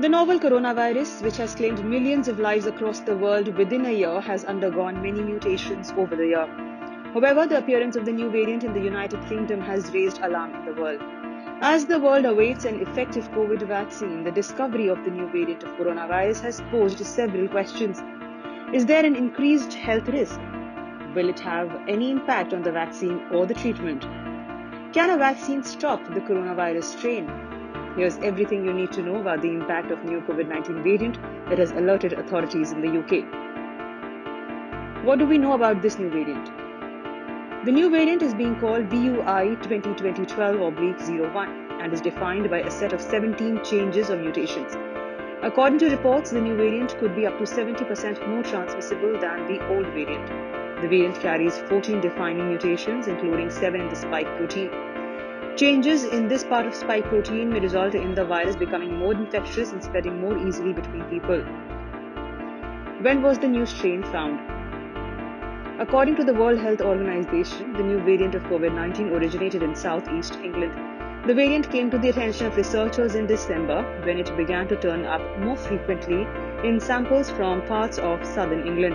The novel coronavirus, which has claimed millions of lives across the world within a year, has undergone many mutations over the year. However, the appearance of the new variant in the United Kingdom has raised alarm in the world. As the world awaits an effective COVID vaccine, the discovery of the new variant of coronavirus has posed several questions. Is there an increased health risk? Will it have any impact on the vaccine or the treatment? Can a vaccine stop the coronavirus strain? Here's everything you need to know about the impact of new COVID-19 variant that has alerted authorities in the UK. What do we know about this new variant? The new variant is being called VUI 2020-12/01 and is defined by a set of 17 changes or mutations. According to reports, the new variant could be up to 70% more transmissible than the old variant. The variant carries 14 defining mutations, including 7 in the spike protein. Changes in this part of spike protein may result in the virus becoming more infectious and spreading more easily between people. When was the new strain found? According to the World Health Organization, the new variant of COVID-19 originated in southeast England. The variant came to the attention of researchers in December when it began to turn up more frequently in samples from parts of southern England.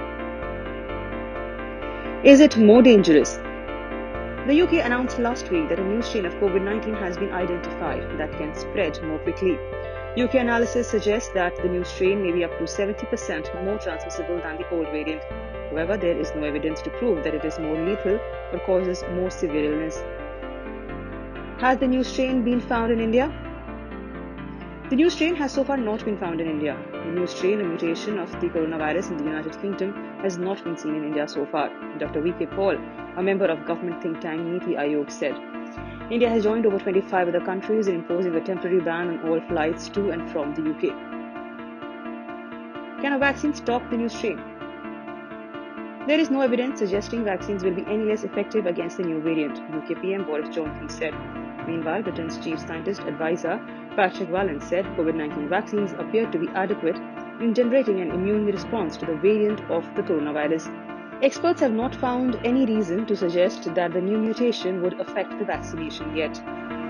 Is it more dangerous? The UK announced last week that a new strain of COVID-19 has been identified that can spread more quickly. UK analysis suggests that the new strain may be up to 70% more transmissible than the old variant. However, there is no evidence to prove that it is more lethal or causes more severe illness. Has the new strain been found in India? The new strain has so far not been found in India. The new strain, a mutation of the coronavirus in the United Kingdom, has not been seen in India so far. Dr. V.K. Paul, a member of government think tank Niti Aayog, said, India has joined over 25 other countries in imposing a temporary ban on all flights to and from the UK. Can a vaccine stop the new strain? There is no evidence suggesting vaccines will be any less effective against the new variant, UK PM Boris Johnson said. Meanwhile, Britain's chief scientist advisor, Patrick Vallance, said COVID-19 vaccines appear to be adequate in generating an immune response to the variant of the coronavirus. Experts have not found any reason to suggest that the new mutation would affect the vaccination yet.